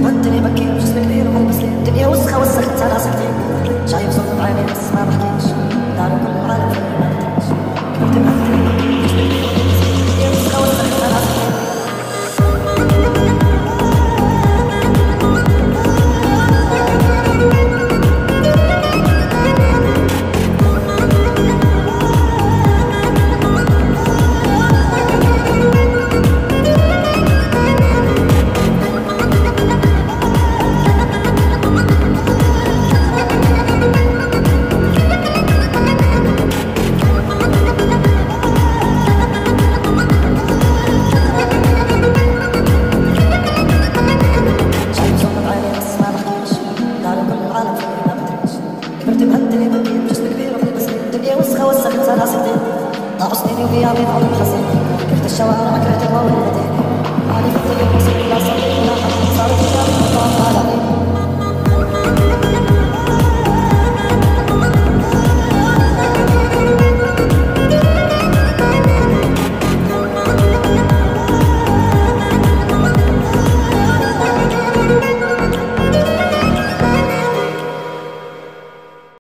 مهندني بكي جسمي كبير وقلبي سليم الدنيا وسخة وسخت على سكتين شايف صوت عيني بس ما بحكيش داري كل العالم فيني ما بتعيش كبرت مهندني جسمي كبير وقلبي سليم الدنيا وسخة وسخت على سكتين كبرت مهندني بكي جسمي كبير وقلبي سليم الدنيا وسخة وسخت على سكتين ضاعوا سنيني وغيابي عمري حزين كرهت الشوارع كرهت الهوا والمدينة ماني في الطريق وصلت لا صليت ولا حد صارت غيابي وطعم على